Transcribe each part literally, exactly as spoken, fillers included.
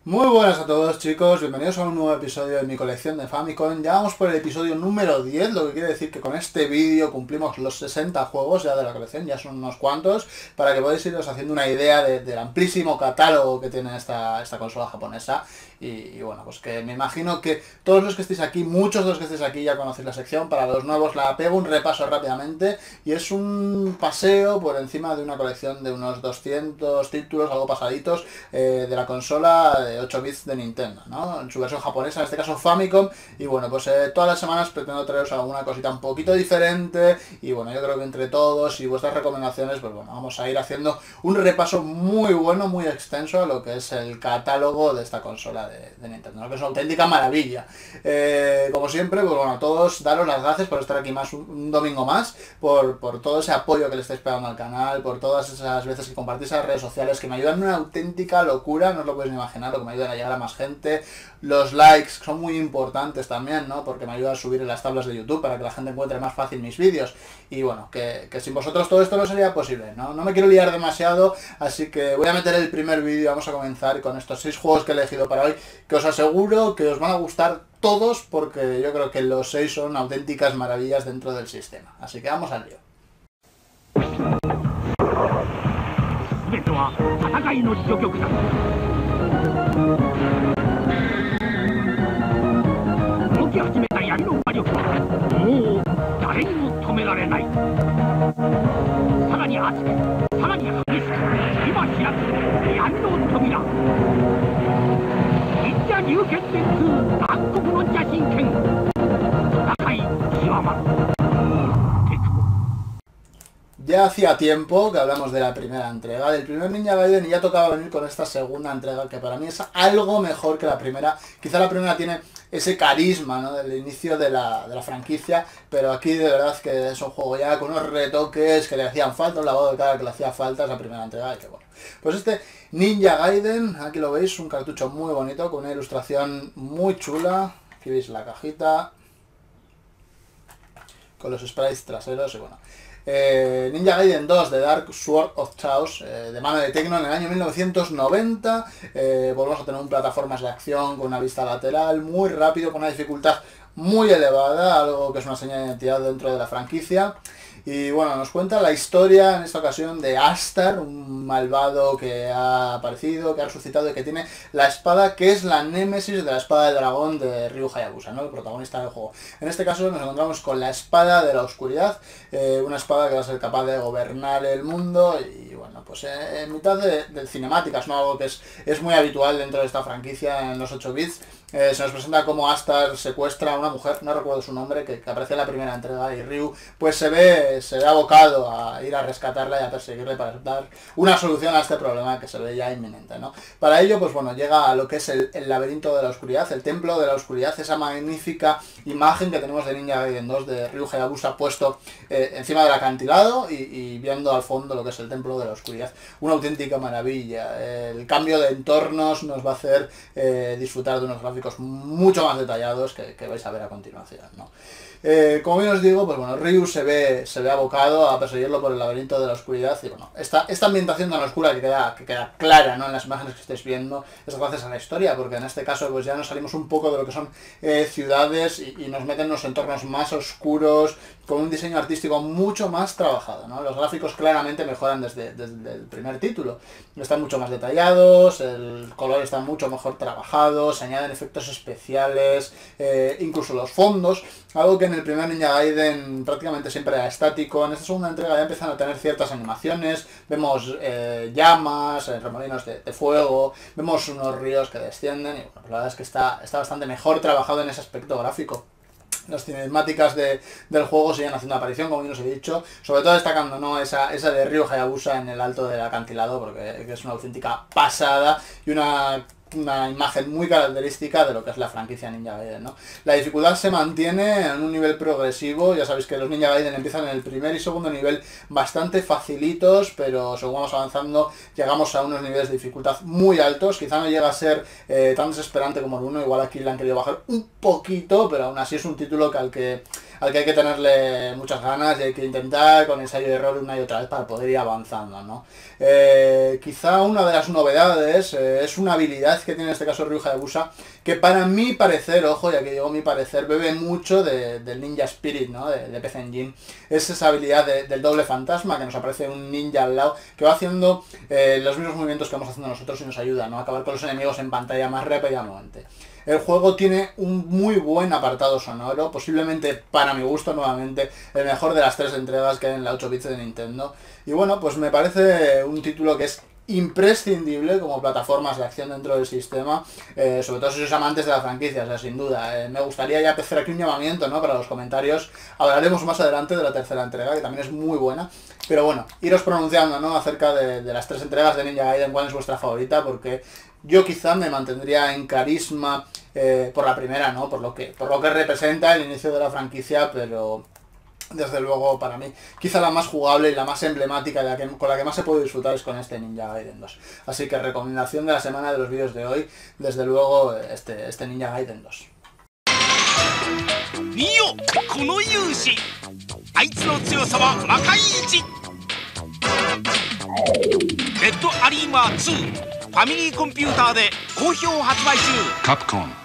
Muy buenas a todos, chicos, bienvenidos a un nuevo episodio de mi colección de Famicom. Ya vamos por el episodio número diez, lo que quiere decir que con este vídeo cumplimos los sesenta juegos ya de la colección, ya son unos cuantos, para que podáis iros haciendo una idea de, del amplísimo catálogo que tiene esta, esta consola japonesa. Y, y bueno, pues que me imagino que todos los que estéis aquí, muchos de los que estéis aquí ya conocéis la sección. Para los nuevos la pego un repaso rápidamente y es un paseo por encima de una colección de unos doscientos títulos, algo pasaditos, eh, de la consola de ocho bits de Nintendo, ¿no? En su versión japonesa, en este caso Famicom. Y bueno, pues eh, todas las semanas pretendo traeros alguna cosita un poquito diferente. Y bueno, yo creo que entre todos y vuestras recomendaciones, pues bueno, vamos a ir haciendo un repaso muy bueno, muy extenso a lo que es el catálogo de esta consola de, de Nintendo, ¿no? Que es una auténtica maravilla. Eh, como siempre, pues bueno, a todos daros las gracias por estar aquí más un, un domingo más, por, por todo ese apoyo que le estáis pegando al canal, por todas esas veces que compartís en las redes sociales, que me ayudan una auténtica locura, no os lo podéis ni imaginar, lo que me ayudan a llegar a más gente. Los likes son muy importantes también, ¿no? Porque me ayuda a subir en las tablas de YouTube para que la gente encuentre más fácil mis vídeos. Y bueno, que, que sin vosotros todo esto no sería posible, ¿no? No me quiero liar demasiado, así que voy a meter el primer vídeo. Vamos a comenzar con estos seis juegos que he elegido para hoy, que os aseguro que os van a gustar todos, porque yo creo que los seis son auténticas maravillas dentro del sistema. Así que vamos al lío. Ya hacía tiempo que hablamos de la primera entrega, del primer Ninja Gaiden, y ya tocaba venir con esta segunda entrega, que para mí es algo mejor que la primera. Quizá la primera tiene ese carisma, ¿no?, del inicio de la, de la franquicia, pero aquí de verdad que es un juego ya con unos retoques que le hacían falta, un lavado de cara que le hacía falta a esa primera entrega, y que bueno. Pues este Ninja Gaiden, aquí lo veis, un cartucho muy bonito, con una ilustración muy chula. Aquí veis la cajita, con los sprites traseros, y bueno. Eh, Ninja Gaiden dos de Dark Sword of Chaos, eh, de mano de Tecno en el año mil novecientos noventa. Eh, volvemos a tener un plataformas de acción con una vista lateral, muy rápido, con una dificultad muy elevada, algo que es una señal de identidad dentro de la franquicia. Y bueno, nos cuenta la historia en esta ocasión de Astar, un malvado que ha aparecido, que ha resucitado y que tiene la espada que es la némesis de la espada de dragón de Ryu Hayabusa, ¿no?, el protagonista del juego. En este caso nos encontramos con la espada de la oscuridad, eh, una espada que va a ser capaz de gobernar el mundo. Y bueno, pues eh, en mitad de, de cinemáticas, ¿no?, algo que es, es muy habitual dentro de esta franquicia en los ocho bits. Eh, se nos presenta como Astar secuestra a una mujer, no recuerdo su nombre, que, que aparece en la primera entrega, y Ryu pues se ve, se ve abocado a ir a rescatarla y a perseguirle para dar una solución a este problema que se ve ya inminente, ¿no? Para ello, pues bueno, llega a lo que es el, el laberinto de la oscuridad, el templo de la oscuridad, esa magnífica imagen que tenemos de Ninja Gaiden dos de Ryu Hayabusa puesto eh, encima del acantilado y, y viendo al fondo lo que es el templo de la oscuridad. Una auténtica maravilla. El cambio de entornos nos va a hacer eh, disfrutar de unos gráficos mucho más detallados que, que vais a ver a continuación, ¿no? Eh, como bien os digo, pues bueno, Ryu se ve, se ve abocado a perseguirlo por el laberinto de la oscuridad. Y bueno, esta, esta ambientación tan oscura que queda, que queda clara, ¿no?, en las imágenes que estáis viendo, es gracias a la historia, porque en este caso pues ya nos salimos un poco de lo que son eh, ciudades y, y nos meten en unos entornos más oscuros, con un diseño artístico mucho más trabajado, ¿no? Los gráficos claramente mejoran desde, desde el primer título. Están mucho más detallados, el color está mucho mejor trabajado, se añaden efectos especiales, eh, incluso los fondos, algo que en el primer Ninja Gaiden prácticamente siempre era estático. En esta segunda entrega ya empiezan a tener ciertas animaciones, vemos eh, llamas, eh, remolinos de, de fuego, vemos unos ríos que descienden, y bueno, la verdad es que está, está bastante mejor trabajado en ese aspecto gráfico. Las cinemáticas de, del juego siguen haciendo aparición, como bien os he dicho, sobre todo destacando, ¿no?, esa, esa de Ryu Hayabusa en el alto del acantilado, porque es una auténtica pasada y una una imagen muy característica de lo que es la franquicia Ninja Gaiden, ¿no? La dificultad se mantiene en un nivel progresivo. Ya sabéis que los Ninja Gaiden empiezan en el primer y segundo nivel bastante facilitos, pero según vamos avanzando llegamos a unos niveles de dificultad muy altos. Quizá no llega a ser eh, tan desesperante como el uno, igual aquí le han querido bajar un poquito, pero aún así es un título que al que al que hay que tenerle muchas ganas y hay que intentar con ensayo y error una y otra vez para poder ir avanzando, ¿no? Eh, quizá una de las novedades eh, es una habilidad que tiene en este caso Ryu Hayabusa, que para mi parecer, ojo, ya que digo mi parecer, bebe mucho de, del Ninja Spirit, ¿no? De, de P C Engine. Es esa habilidad de, del doble fantasma, que nos aparece un ninja al lado, que va haciendo eh, los mismos movimientos que vamos haciendo nosotros y nos ayuda, ¿no? A acabar con los enemigos en pantalla más rápidamente. El juego tiene un muy buen apartado sonoro, posiblemente para mi gusto nuevamente el mejor de las tres entregas que hay en la ocho bits de Nintendo. Y bueno, pues me parece un título que es imprescindible como plataformas de acción dentro del sistema, eh, sobre todo si sois amantes de la franquicia, o sea, sin duda. Eh, me gustaría ya hacer aquí un llamamiento, ¿no? Para los comentarios. Hablaremos más adelante de la tercera entrega, que también es muy buena. Pero bueno, iros pronunciando, ¿no? Acerca de, de las tres entregas de Ninja Gaiden, cuál es vuestra favorita, porque yo quizá me mantendría en carisma eh, por la primera, ¿no? Por lo que, por lo que representa el inicio de la franquicia, pero desde luego para mí quizá la más jugable y la más emblemática, la que, con la que más se puede disfrutar es con este Ninja Gaiden dos. Así que recomendación de la semana de los vídeos de hoy, desde luego este, este Ninja Gaiden dos. Capcom.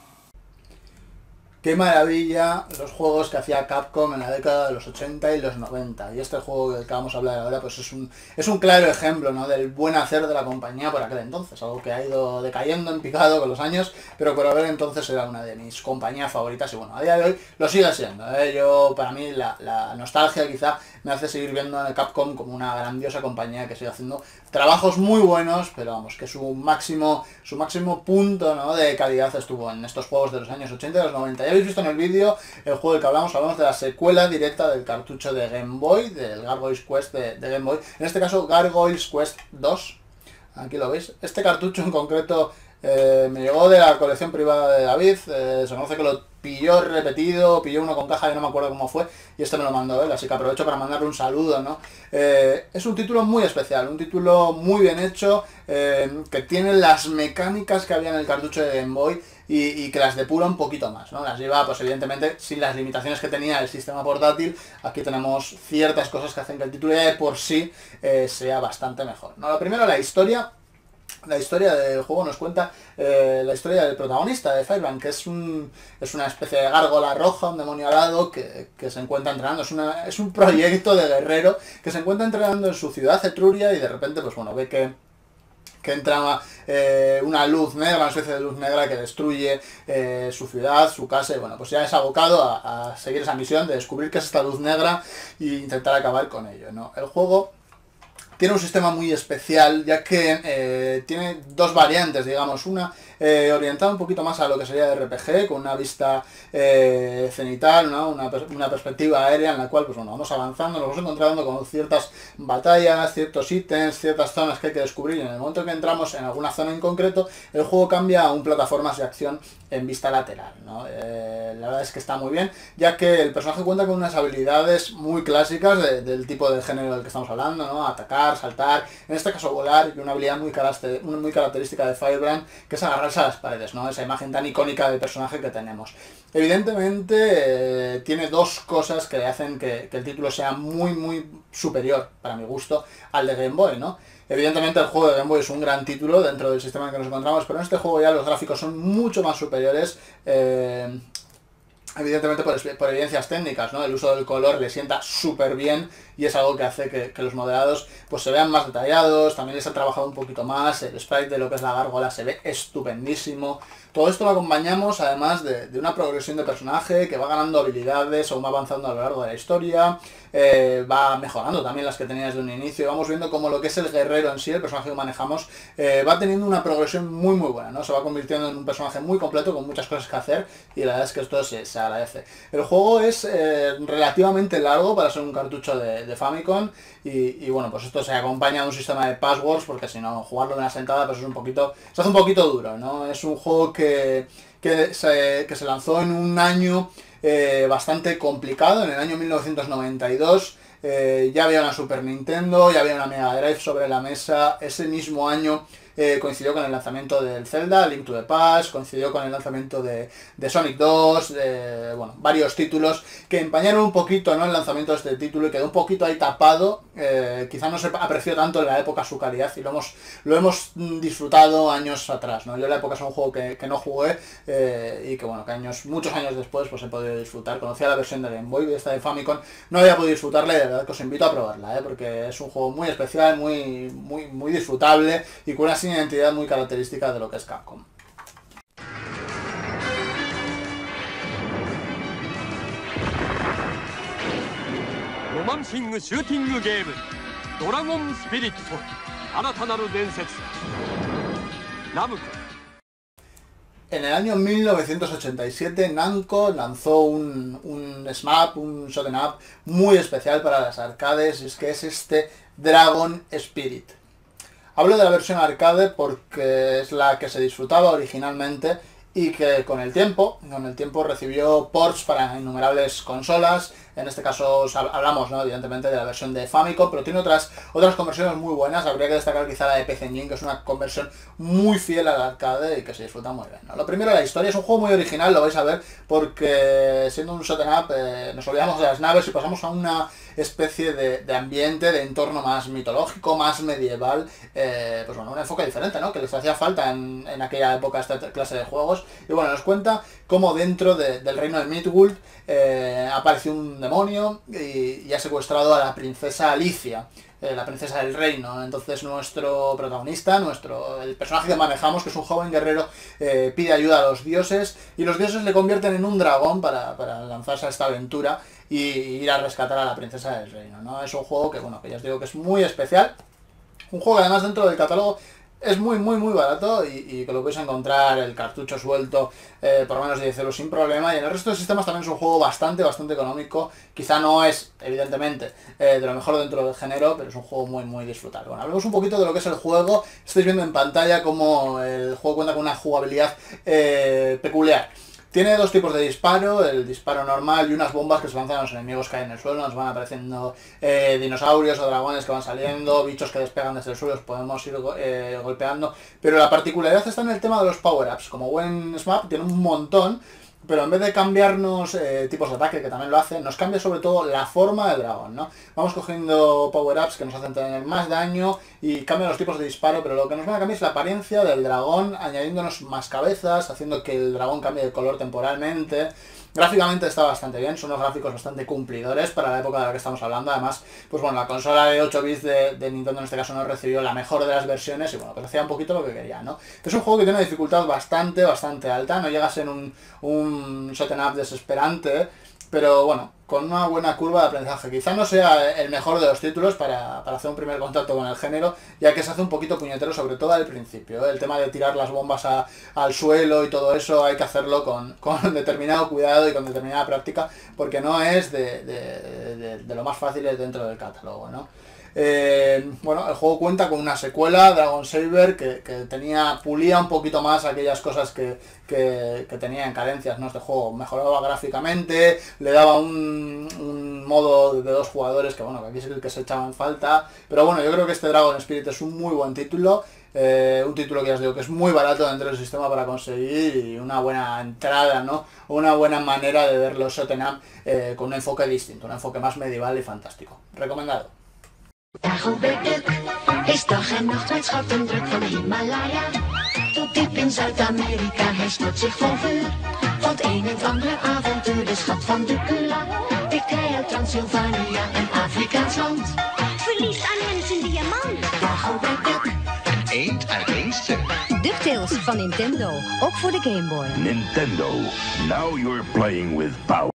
Qué maravilla los juegos que hacía Capcom en la década de los ochenta y los noventa. Y este juego del que vamos a hablar ahora pues es un, es un claro ejemplo, ¿no? Del buen hacer de la compañía por aquel entonces. Algo que ha ido decayendo en picado con los años, pero por aquel entonces era una de mis compañías favoritas. Y bueno, a día de hoy lo sigue siendo, ¿eh? Yo, para mí, la, la nostalgia quizá me hace seguir viendo a Capcom como una grandiosa compañía que sigue haciendo trabajos muy buenos, pero vamos, que su máximo su máximo punto, ¿no? De calidad estuvo en estos juegos de los años ochenta y los noventa. Ya habéis visto en el vídeo el juego del que hablamos, hablamos de la secuela directa del cartucho de Game Boy, del Gargoyles Quest de, de Game Boy, en este caso Gargoyles Quest dos, aquí lo veis. Este cartucho en concreto eh, me llegó de la colección privada de David, eh, se conoce que lo pilló repetido, pilló uno con caja y no me acuerdo cómo fue, y este me lo mandó él, así que aprovecho para mandarle un saludo, ¿no? Eh, es un título muy especial, un título muy bien hecho, eh, que tiene las mecánicas que había en el cartucho de Game Boy y, y que las depura un poquito más, ¿no? Las lleva, pues evidentemente, sin las limitaciones que tenía el sistema portátil. Aquí tenemos ciertas cosas que hacen que el título ya de por sí eh, sea bastante mejor, ¿no? Lo primero, la historia. La historia del juego nos cuenta eh, la historia del protagonista de Firebrand, que es un es una especie de gárgola roja, un demonio alado que, que se encuentra entrenando. Es, una, es un proyecto de guerrero que se encuentra entrenando en su ciudad Etruria y de repente, pues bueno, ve que que entra eh, una luz negra, una especie de luz negra que destruye eh, su ciudad, su casa, y bueno, pues ya es abocado a, a seguir esa misión de descubrir qué es esta luz negra e intentar acabar con ello, ¿no? El juego tiene un sistema muy especial, ya que eh, tiene dos variantes, digamos. Una eh, orientada un poquito más a lo que sería de R P G, con una vista eh, cenital, ¿no? Una, una perspectiva aérea en la cual, pues bueno, vamos avanzando, nos vamos encontrando con ciertas batallas, ciertos ítems, ciertas zonas que hay que descubrir, y en el momento que entramos en alguna zona en concreto, el juego cambia a un plataformas de acción en vista lateral, ¿no? Eh, la verdad es que está muy bien, ya que el personaje cuenta con unas habilidades muy clásicas de, del tipo de género del que estamos hablando, ¿no? Atacar, saltar, en este caso volar, y una habilidad muy, muy característica de Firebrand, que es agarrarse a las paredes, ¿no? Esa imagen tan icónica del personaje que tenemos. Evidentemente eh, tiene dos cosas que le hacen que, que el título sea muy muy superior, para mi gusto, al de Game Boy, ¿no? Evidentemente el juego de Game Boy es un gran título dentro del sistema en que nos encontramos, pero en este juego ya los gráficos son mucho más superiores, eh, evidentemente por, por evidencias técnicas, ¿no? El uso del color le sienta súper bien y es algo que hace que, que los modelados pues se vean más detallados, también les ha trabajado un poquito más, el sprite de lo que es la gárgola se ve estupendísimo. Todo esto lo acompañamos además de, de una progresión de personaje que va ganando habilidades o va avanzando a lo largo de la historia, eh, va mejorando también las que tenía desde un inicio, y vamos viendo como lo que es el guerrero en sí, el personaje que manejamos, eh, va teniendo una progresión muy muy buena, ¿no? Se va convirtiendo en un personaje muy completo con muchas cosas que hacer, y la verdad es que esto se, se agradece. El juego es eh, relativamente largo para ser un cartucho de, de Famicom, y, y bueno, pues esto se acompaña de un sistema de passwords, porque si no, jugarlo de una sentada pues es un poquito, se hace un poquito duro, ¿no? Es un juego que, que, se, que se lanzó en un año eh, bastante complicado, en el año mil novecientos noventa y dos. Eh, ya había una Super Nintendo, ya había una Mega Drive sobre la mesa. Ese mismo año eh, coincidió con el lanzamiento del Zelda, Link to the Past, coincidió con el lanzamiento de, de Sonic dos, de, bueno, varios títulos que empañaron un poquito, ¿no?, el lanzamiento de este título y quedó un poquito ahí tapado. Eh, quizá no se apreció tanto en la época su calidad y lo hemos, lo hemos disfrutado años atrás, ¿no? Yo en la época es un juego que, que no jugué eh, y que bueno, que años, muchos años después pues he podido disfrutar. Conocía la versión de Game Boy, esta de Famicom, no había podido disfrutarla y de verdad que os invito a probarla, ¿eh? Porque es un juego muy especial, muy, muy, muy disfrutable y con una identidad muy característica de lo que es Capcom. En el año mil novecientos ochenta y siete Namco lanzó un, un shmup, un shoot'em up muy especial para las arcades, y es que es este Dragon Spirit. Hablo de la versión arcade porque es la que se disfrutaba originalmente y que con el tiempo, con el tiempo recibió ports para innumerables consolas. En este caso hablamos, ¿no?, evidentemente de la versión de Famicom, pero tiene otras, otras conversiones muy buenas. Habría que destacar quizá la de P C Engine, que es una conversión muy fiel al arcade y que se disfruta muy bien, ¿no? Lo primero, la historia. Es un juego muy original, lo vais a ver, porque siendo un shoot'em up eh, nos olvidamos de las naves y pasamos a una especie de, de ambiente, de entorno más mitológico, más medieval, eh, pues bueno, un enfoque diferente, ¿no?, que les hacía falta en, en aquella época esta clase de juegos. Y bueno, nos cuenta cómo dentro de, del reino de Midgard eh, apareció un demonio y, y ha secuestrado a la princesa Alicia, eh, la princesa del reino. Entonces nuestro protagonista, nuestro el personaje que manejamos, que es un joven guerrero, eh, pide ayuda a los dioses y los dioses le convierten en un dragón para, para lanzarse a esta aventura y ir a rescatar a la princesa del reino, ¿no? Es un juego que, bueno, que ya os digo que es muy especial. Un juego que además dentro del catálogo es muy muy muy barato y, y que lo podéis encontrar el cartucho suelto eh, por menos de diez euros sin problema, y en el resto de sistemas también es un juego bastante bastante económico. Quizá no es evidentemente eh, de lo mejor dentro del género, pero es un juego muy muy disfrutable. Bueno, hablemos un poquito de lo que es el juego. Estáis viendo en pantalla cómo el juego cuenta con una jugabilidad eh, peculiar. Tiene dos tipos de disparo, el disparo normal y unas bombas que se lanzan a los enemigos que hay en el suelo. Nos van apareciendo eh, dinosaurios o dragones que van saliendo, bichos que despegan desde el suelo, los podemos ir eh, golpeando. Pero la particularidad está en el tema de los power-ups. Como buen shmup tiene un montón, pero en vez de cambiarnos eh, tipos de ataque, que también lo hace, nos cambia sobre todo la forma del dragón, ¿no? Vamos cogiendo power-ups que nos hacen tener más daño y cambian los tipos de disparo, pero lo que nos va a cambiar es la apariencia del dragón, añadiéndonos más cabezas, haciendo que el dragón cambie de color temporalmente. Gráficamente está bastante bien, son unos gráficos bastante cumplidores para la época de la que estamos hablando. Además, pues bueno, la consola de ocho bits de, de Nintendo en este caso no recibió la mejor de las versiones y bueno, pues hacía un poquito lo que quería, ¿no? Es un juego que tiene una dificultad bastante, bastante alta, no llega a ser un, un shoot'em up desesperante, pero bueno, con una buena curva de aprendizaje. Quizá no sea el mejor de los títulos para, para hacer un primer contacto con el género, ya que se hace un poquito puñetero, sobre todo al principio, ¿eh? El tema de tirar las bombas a, al suelo y todo eso hay que hacerlo con, con determinado cuidado y con determinada práctica, porque no es de, de, de, de lo más fáciles dentro del catálogo, ¿no? Eh, bueno, el juego cuenta con una secuela, Dragon Saber, que, que tenía, pulía un poquito más aquellas cosas que, que, que tenía en carencias, ¿no? Este juego mejoraba gráficamente, le daba un, un modo de dos jugadores que bueno, que aquí es el que se echaba en falta, pero bueno, yo creo que este Dragon Spirit es un muy buen título. Eh, un título que ya os digo que es muy barato dentro del sistema para conseguir y una buena entrada, ¿no? Una buena manera de ver los shoot'em up eh, con un enfoque distinto, un enfoque más medieval y fantástico. Recomendado. Dagelbek is dag en nacht met schattendruk van de Himalaya tot diep in Zuid-Amerika. Hij stort zich vol vuur, want een en andere avontuur, de schat van de Kula, pikt hij uit Transylvania, een Afrikaans land. Verliest aan mensen diamant. Dagelbek. Eend uit één stuk. DuckTales van Nintendo, ook voor de Game Boy. Nintendo, now you're playing with power.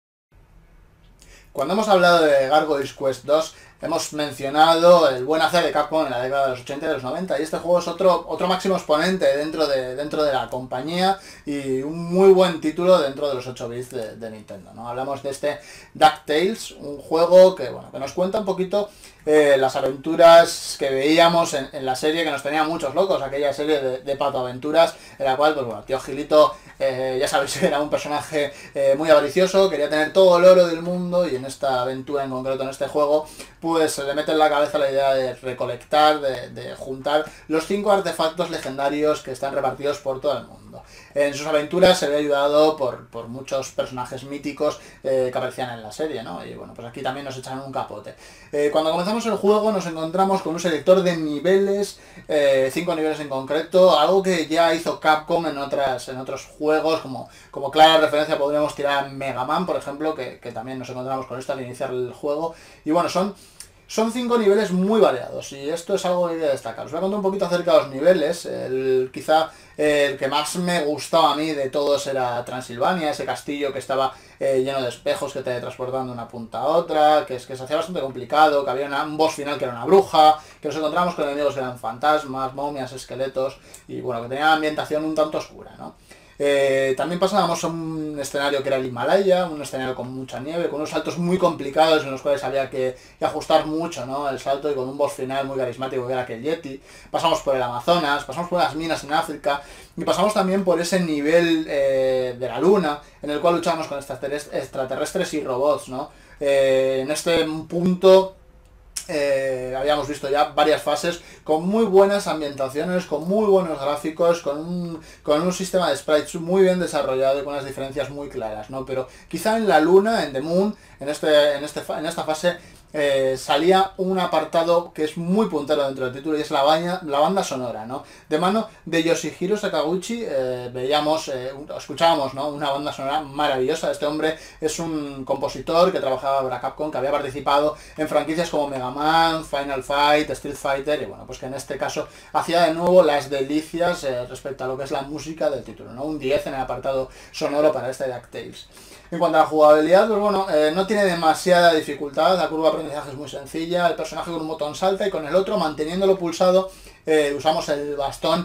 Cuando hemos hablado de Gargoyle's Quest dos, hemos mencionado el buen hacer de Capcom en la década de los ochenta y de los noventa, y este juego es otro, otro máximo exponente dentro de, dentro de la compañía y un muy buen título dentro de los ocho bits de, de Nintendo, ¿no? Hablamos de este DuckTales, un juego que, bueno, que nos cuenta un poquito eh, las aventuras que veíamos en, en la serie que nos tenía muchos locos, aquella serie de, de Pato Aventuras, en la cual, pues bueno, tío Gilito, eh, ya sabéis, era un personaje eh, muy avaricioso, quería tener todo el oro del mundo, y en esta aventura en concreto, en este juego, pues se le mete en la cabeza la idea de recolectar, de, de juntar los cinco artefactos legendarios que están repartidos por todo el mundo. En sus aventuras se ve ayudado por, por muchos personajes míticos eh, que aparecían en la serie, ¿no? Y bueno, pues aquí también nos echan un capote. Eh, cuando comenzamos el juego nos encontramos con un selector de niveles, eh, cinco niveles en concreto, algo que ya hizo Capcom en otras en otros juegos, como, como clara referencia podríamos tirar a Mega Man, por ejemplo, que, que también nos encontramos con esto al iniciar el juego. Y bueno, son... Son cinco niveles muy variados, y esto es algo que hay que destacar. Os voy a contar un poquito acerca de los niveles. El, quizá el que más me gustaba a mí de todos era Transilvania, ese castillo que estaba eh, lleno de espejos que te transportaban de una punta a otra, que es que se hacía bastante complicado, que había una, un boss final que era una bruja, que nos encontramos con enemigos que eran fantasmas, momias, esqueletos, y bueno, que tenía una ambientación un tanto oscura, ¿no? Eh, también pasábamos a un escenario que era el Himalaya, un escenario con mucha nieve, con unos saltos muy complicados en los cuales había que, que ajustar mucho, ¿no? El salto, y con un boss final muy carismático que era aquel Yeti. Pasamos por el Amazonas, pasamos por las minas en África, y pasamos también por ese nivel eh, de la Luna, en el cual luchamos con extraterrestres y robots, ¿no? Eh, en este punto... Eh, habíamos visto ya varias fases con muy buenas ambientaciones, con muy buenos gráficos, con un, con un sistema de sprites muy bien desarrollado y con unas diferencias muy claras, ¿no? Pero quizá en la Luna, en The Moon, en, este, en, este, en esta fase, eh, salía un apartado que es muy puntero dentro del título, y es la, baña, la banda sonora, ¿no? De mano de Yoshihiro Sakaguchi eh, veíamos, eh, escuchábamos, ¿no? Una banda sonora maravillosa. Este hombre es un compositor que trabajaba para Capcom, que había participado en franquicias como Mega Man, Final Fight, Street Fighter, y bueno, pues que en este caso hacía de nuevo las delicias eh, respecto a lo que es la música del título, ¿no? Un diez en el apartado sonoro para este DuckTales. En cuanto a la jugabilidad, pues bueno, eh, no tiene demasiada dificultad, la curva de aprendizaje es muy sencilla, el personaje con un botón salta y con el otro, manteniéndolo pulsado, eh, usamos el bastón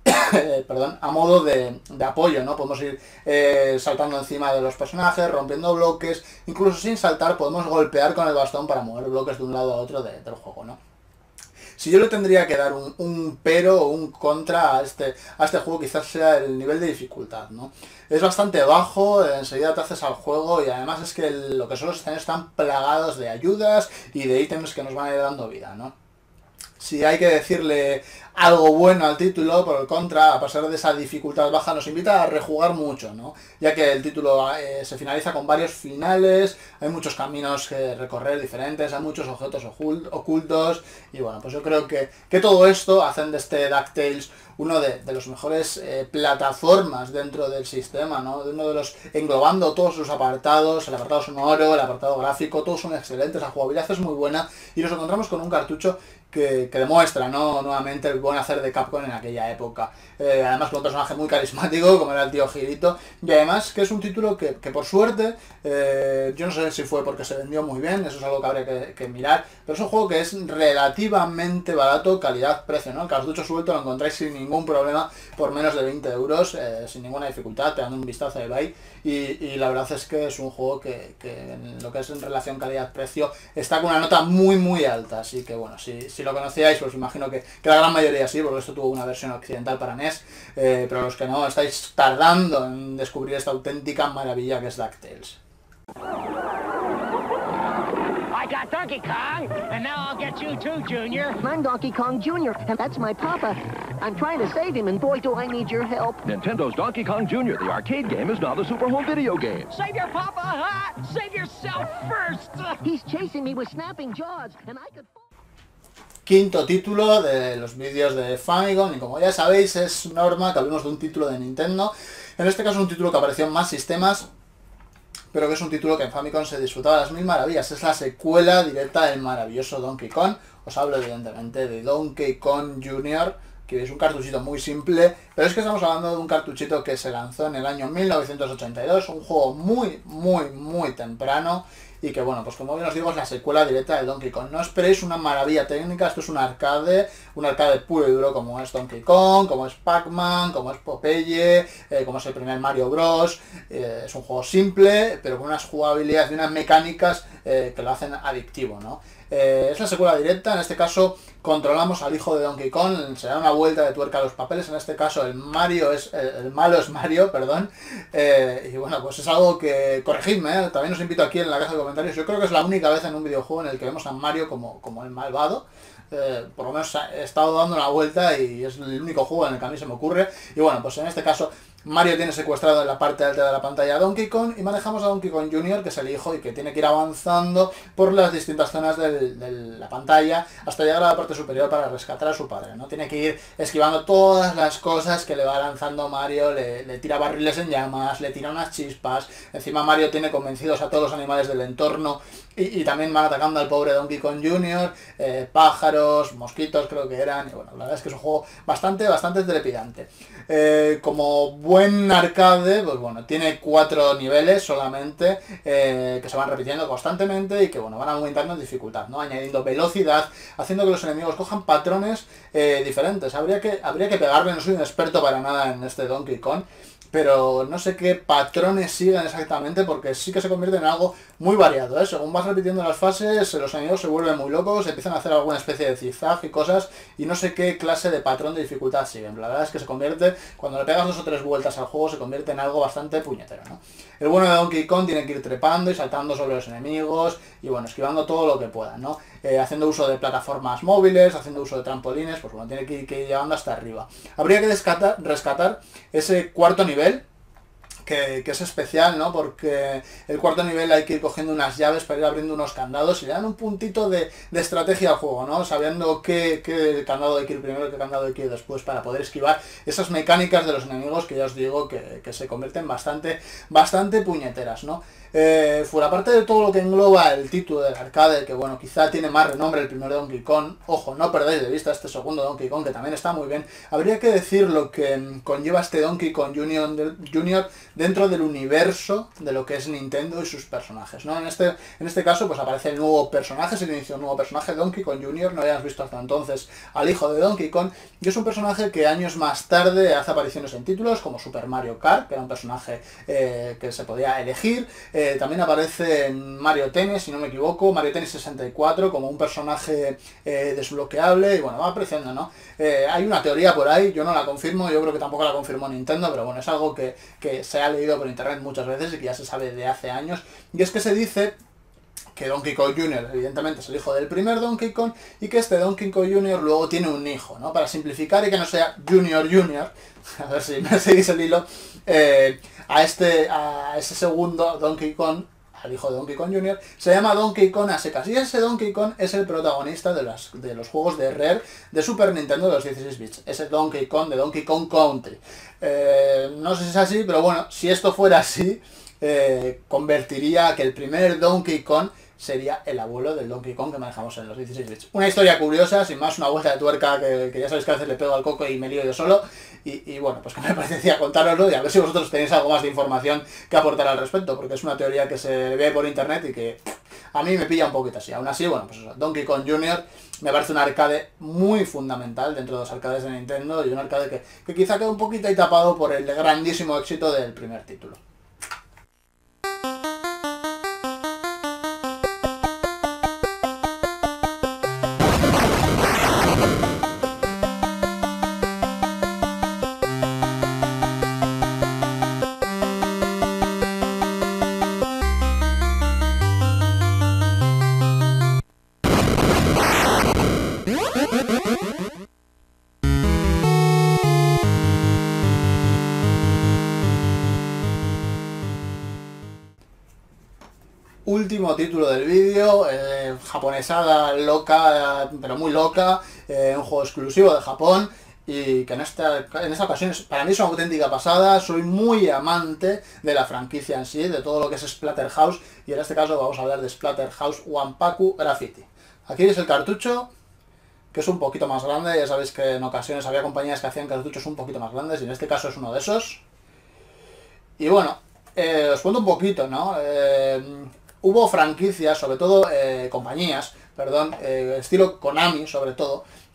perdón, a modo de, de apoyo, ¿no? Podemos ir eh, saltando encima de los personajes, rompiendo bloques, incluso sin saltar podemos golpear con el bastón para mover bloques de un lado a otro de, del juego, ¿no? Si yo le tendría que dar un, un pero o un contra a este, a este juego, quizás sea el nivel de dificultad, ¿no? Es bastante bajo, enseguida te haces al juego, y además es que el, lo que son los escenarios están plagados de ayudas y de ítems que nos van a ir dando vida, ¿no? Si hay que decirle algo bueno al título, por el contra, a pesar de esa dificultad baja, nos invita a rejugar mucho, ¿no? Ya que el título eh, se finaliza con varios finales, hay muchos caminos que recorrer diferentes, hay muchos objetos ocultos, y bueno, pues yo creo que, que todo esto hacen de este DuckTales uno de, de los mejores eh, plataformas dentro del sistema, ¿no? De uno de los, englobando todos sus apartados, el apartado sonoro, el apartado gráfico, todos son excelentes, la jugabilidad es muy buena, y nos encontramos con un cartucho que, que demuestra, ¿no? Nuevamente el buen hacer de Capcom en aquella época. Eh, además con un personaje muy carismático, como era el tío Girito, y además que es un título que, que por suerte, eh, yo no sé si fue porque se vendió muy bien, eso es algo que habría que, que mirar, pero es un juego que es relativamente barato, calidad-precio, ¿no? El cartucho suelto lo encontráis sin ningún problema por menos de veinte euros, eh, sin ninguna dificultad, te dan un vistazo de eBay, y, y la verdad es que es un juego que, que en lo que es en relación calidad-precio está con una nota muy muy alta, así que bueno, si, si lo conocíais, pues imagino que, que la gran mayoría sí, porque esto tuvo una versión occidental para N E S, eh, pero los que no, estáis tardando en descubrir esta auténtica maravilla que es DuckTales. I got Donkey Kong, and now I'll get you too, Junior. I'm Donkey Kong Junior, and that's my papa. I'm trying to save him, and boy, do I need your help. Nintendo's Donkey Kong Junior, the arcade game, is now the Super Home video game. Save your papa, huh? Save yourself first. He's chasing me with snapping jaws, and I could... Quinto título de los vídeos de Famicom, y como ya sabéis es norma que hablemos de un título de Nintendo. En este caso es un título que apareció en más sistemas, pero que es un título que en Famicom se disfrutaba de las mil maravillas. Es la secuela directa del maravilloso Donkey Kong. Os hablo evidentemente de Donkey Kong Junior, que es un cartuchito muy simple, pero es que estamos hablando de un cartuchito que se lanzó en el año mil novecientos ochenta y dos, un juego muy, muy, muy temprano, y que bueno, pues como bien os digo, es la secuela directa de Donkey Kong. No esperéis una maravilla técnica, esto es un arcade, un arcade puro y duro como es Donkey Kong, como es Pac-Man, como es Popeye, eh, como es el primer Mario Bros. Eh, es un juego simple, pero con unas jugabilidades y unas mecánicas eh, que lo hacen adictivo, ¿no? Eh, es la secuela directa, en este caso controlamos al hijo de Donkey Kong, se da una vuelta de tuerca a los papeles, en este caso el Mario es el, el malo es Mario, perdón, eh, y bueno, pues es algo que, corregidme, ¿eh? También os invito aquí en la caja de comentarios, yo creo que es la única vez en un videojuego en el que vemos a Mario como, como el malvado. Eh, por lo menos he estado dando una vuelta y es el único juego en el que a mí se me ocurre. Y bueno, pues en este caso Mario tiene secuestrado en la parte alta de la pantalla a Donkey Kong y manejamos a Donkey Kong junior, que es el hijo y que tiene que ir avanzando por las distintas zonas del, de la pantalla hasta llegar a la parte superior para rescatar a su padre, ¿no? Tiene que ir esquivando todas las cosas que le va lanzando Mario, le, le tira barriles en llamas, le tira unas chispas, encima Mario tiene convencidos a todos los animales del entorno y, y también van atacando al pobre Donkey Kong junior, eh, pájaros, mosquitos creo que eran, y bueno, la verdad es que es un juego bastante, bastante trepidante. Eh, como buen arcade, pues bueno, tiene cuatro niveles solamente, eh, que se van repitiendo constantemente y que bueno, van aumentando en dificultad, ¿no? Añadiendo velocidad, haciendo que los enemigos cojan patrones eh, diferentes. Habría que, habría que pegarle, no soy un experto para nada en este Donkey Kong, pero no sé qué patrones siguen exactamente, porque sí que se convierte en algo muy variado, ¿eh? Según vas repitiendo las fases, los enemigos se vuelven muy locos, empiezan a hacer alguna especie de zigzag y cosas, y no sé qué clase de patrón de dificultad siguen. La verdad es que se convierte, cuando le pegas dos o tres vueltas al juego, se convierte en algo bastante puñetero, ¿no? El bueno de Donkey Kong tiene que ir trepando y saltando sobre los enemigos, y bueno, esquivando todo lo que pueda, ¿no? Eh, haciendo uso de plataformas móviles, haciendo uso de trampolines, pues bueno, tiene que ir, que ir llevando hasta arriba. Habría que rescatar, rescatar ese cuarto nivel, Que, que es especial, ¿no? Porque el cuarto nivel hay que ir cogiendo unas llaves para ir abriendo unos candados y le dan un puntito de, de estrategia al juego, ¿no? Sabiendo qué, qué candado hay que ir primero, qué candado hay que ir después para poder esquivar esas mecánicas de los enemigos que ya os digo que, que se convierten bastante, bastante puñeteras, ¿no? Eh, fuera parte de todo lo que engloba el título del arcade, que bueno, quizá tiene más renombre el primer Donkey Kong, ojo, no perdáis de vista este segundo Donkey Kong, que también está muy bien, habría que decir lo que conlleva este Donkey Kong junior, junior dentro del universo de lo que es Nintendo y sus personajes, ¿no? En este, en este caso pues aparece el nuevo personaje, se inicia un nuevo personaje, Donkey Kong junior, no habíamos visto hasta entonces al hijo de Donkey Kong, y es un personaje que años más tarde hace apariciones en títulos como Super Mario Kart, que era un personaje eh, que se podía elegir, eh, Eh, también aparece en Mario Tennis, si no me equivoco, Mario Tennis sesenta y cuatro, como un personaje eh, desbloqueable, y bueno, va apareciendo, ¿no? Eh, hay una teoría por ahí, yo no la confirmo, yo creo que tampoco la confirmó Nintendo, pero bueno, es algo que, que se ha leído por internet muchas veces y que ya se sabe de hace años, y es que se dice que Donkey Kong junior evidentemente es el hijo del primer Donkey Kong y que este Donkey Kong junior luego tiene un hijo, ¿no? Para simplificar y que no sea Junior Junior, a ver si me seguís el hilo, eh, a este a ese segundo Donkey Kong, al hijo de Donkey Kong junior, se llama Donkey Kong a secas. Y ese Donkey Kong es el protagonista de, las, de los juegos de Rare de Super Nintendo de los dieciséis bits. Ese Donkey Kong de Donkey Kong Country. Eh, no sé si es así, pero bueno, si esto fuera así, eh, convertiría a que el primer Donkey Kong sería el abuelo del Donkey Kong que manejamos en los dieciséis bits. Una historia curiosa, sin más, una vuelta de tuerca que, que ya sabéis que a veces le pego al coco y me lío yo solo. Y, y bueno, pues que me parecía contároslo y a ver si vosotros tenéis algo más de información que aportar al respecto, porque es una teoría que se ve por internet y que a mí me pilla un poquito así. Aún así, bueno, pues eso, Donkey Kong junior me parece un arcade muy fundamental dentro de los arcades de Nintendo y un arcade que, que quizá queda un poquito ahí tapado por el grandísimo éxito del primer título. Último título del vídeo, eh, japonesada loca, pero muy loca, eh, un juego exclusivo de Japón y que en esta, en esta ocasión para mí es una auténtica pasada. Soy muy amante de la franquicia en sí, de todo lo que es Splatterhouse, y en este caso vamos a hablar de Splatterhouse Wanpaku Graffiti. Aquí es el cartucho, que es un poquito más grande, ya sabéis que en ocasiones había compañías que hacían cartuchos un poquito más grandes y en este caso es uno de esos. Y bueno, eh, os cuento un poquito, ¿no? Eh, Hubo franquicias, sobre todo eh, compañías, perdón, eh, estilo Konami sobre todo,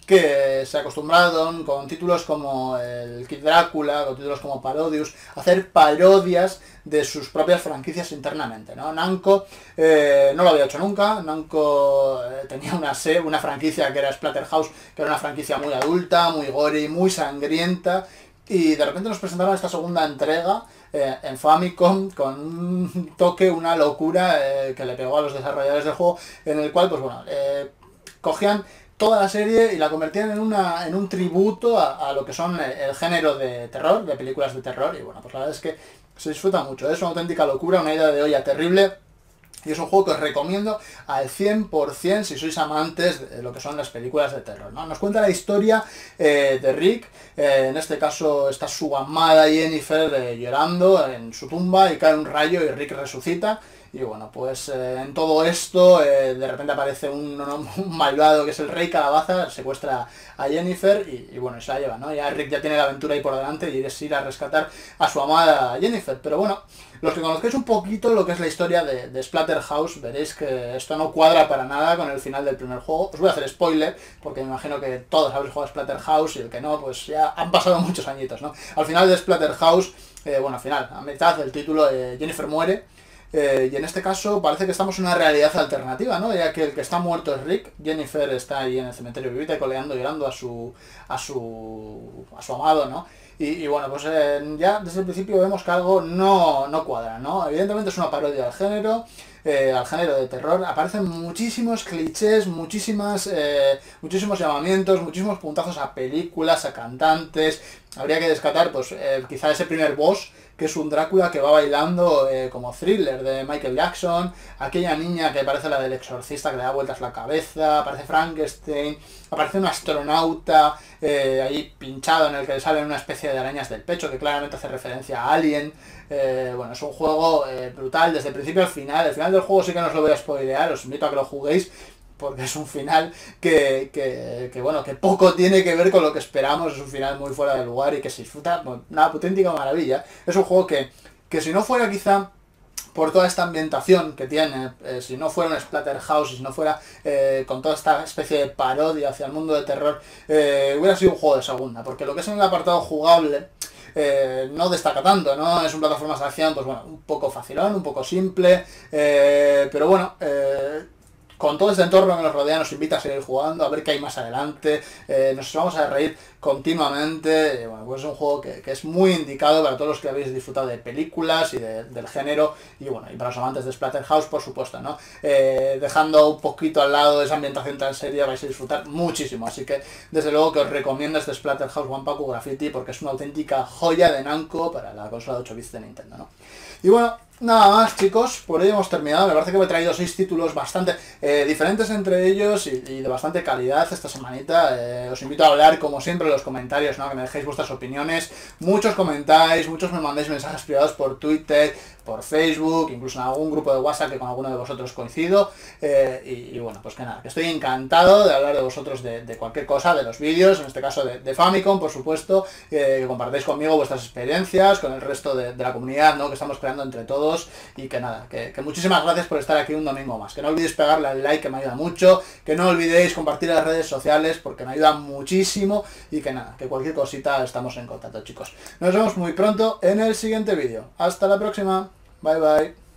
que se acostumbraron con títulos como el Kid Drácula, con títulos como Parodius, a hacer parodias de sus propias franquicias internamente, ¿no? Namco eh, no lo había hecho nunca. Namco eh, tenía una, una franquicia que era Splatterhouse, que era una franquicia muy adulta, muy gory, muy sangrienta, y de repente nos presentaron esta segunda entrega eh, en Famicom con un toque, una locura eh, que le pegó a los desarrolladores del juego, en el cual, pues bueno, eh, cogían toda la serie y la convertían en una en un tributo a, a lo que son el género de terror, de películas de terror, y bueno, pues la verdad es que se disfruta mucho. Es una auténtica locura, una idea de olla terrible, y es un juego que os recomiendo al cien por cien si sois amantes de lo que son las películas de terror, ¿no? Nos cuenta la historia eh, de Rick. Eh, en este caso está su amada Jennifer eh, llorando en su tumba, y cae un rayo y Rick resucita. Y bueno, pues eh, en todo esto eh, de repente aparece un, un, un malvado que es el Rey Calabaza, secuestra a Jennifer y, y bueno, se la lleva, ¿no? Ya Rick ya tiene la aventura ahí por delante y es ir a rescatar a su amada Jennifer. Pero bueno, los que conozcáis un poquito lo que es la historia de, de Splatterhouse, veréis que esto no cuadra para nada con el final del primer juego. Os voy a hacer spoiler, porque me imagino que todos habéis jugado a Splatterhouse, y el que no, pues ya han pasado muchos añitos, ¿no? Al final de Splatterhouse, eh, bueno, al final, a mitad del título, eh, Jennifer muere. Eh, y en este caso parece que estamos en una realidad alternativa, ¿no? Ya que el que está muerto es Rick, Jennifer está ahí en el cementerio vivita y coleando, llorando a su a su a su amado, ¿no? Y, y bueno, pues eh, ya desde el principio vemos que algo no, no cuadra, ¿no? Evidentemente es una parodia al género, eh, al género de terror. Aparecen muchísimos clichés, muchísimas eh, muchísimos llamamientos, muchísimos puntazos a películas, a cantantes. Habría que descartar, pues, eh, quizá ese primer boss, que es un Drácula que va bailando eh, como Thriller de Michael Jackson, aquella niña que parece la del exorcista que le da vueltas la cabeza, aparece Frankenstein, aparece un astronauta eh, ahí pinchado en el que le salen una especie de arañas del pecho que claramente hace referencia a Alien. Eh, bueno, es un juego eh, brutal desde el principio al final. El final del juego sí que no os lo voy a spoilear, os invito a que lo juguéis, porque es un final que, que, que, bueno, que poco tiene que ver con lo que esperamos. Es un final muy fuera de lugar y que se disfruta, bueno, una auténtica maravilla. Es un juego que, que si no fuera quizá por toda esta ambientación que tiene, eh, si no fuera un Splatterhouse, si no fuera eh, con toda esta especie de parodia hacia el mundo de terror, eh, hubiera sido un juego de segunda, porque lo que es en el apartado jugable eh, no destaca tanto, ¿no? Es un plataforma de acción, pues bueno, un poco facilón, un poco simple, eh, pero bueno, eh, con todo este entorno que nos rodea nos invita a seguir jugando, a ver qué hay más adelante, eh, nos vamos a reír continuamente. Eh, bueno, pues es un juego que, que es muy indicado para todos los que habéis disfrutado de películas y de, del género, y bueno, y para los amantes de Splatterhouse, por supuesto, ¿no? Eh, dejando un poquito al lado esa ambientación tan seria, vais a disfrutar muchísimo, así que desde luego que os recomiendo este Splatterhouse Wanpaku Graffiti, porque es una auténtica joya de Namco para la consola de ocho bits de Nintendo, ¿no? Y bueno, nada más, chicos, por hoy hemos terminado. Me parece que me he traído seis títulos bastante eh, diferentes entre ellos y, y de bastante calidad esta semanita. Eh, os invito a hablar, como siempre, en los comentarios, ¿no? Que me dejéis vuestras opiniones. Muchos comentáis, muchos me mandéis mensajes privados por Twitter, por Facebook, incluso en algún grupo de WhatsApp que con alguno de vosotros coincido. Eh, y, y bueno, pues que nada, que estoy encantado de hablar de vosotros de, de cualquier cosa, de los vídeos, en este caso de, de Famicom, por supuesto, eh, que compartáis conmigo vuestras experiencias, con el resto de, de la comunidad, ¿no? Que estamos creando entre todos. Y que nada, que, que muchísimas gracias por estar aquí un domingo más. Que no olvidéis pegarle al like, que me ayuda mucho. Que no olvidéis compartir en las redes sociales, porque me ayuda muchísimo. Y que nada, que cualquier cosita estamos en contacto, chicos. Nos vemos muy pronto en el siguiente vídeo. Hasta la próxima. Bye bye.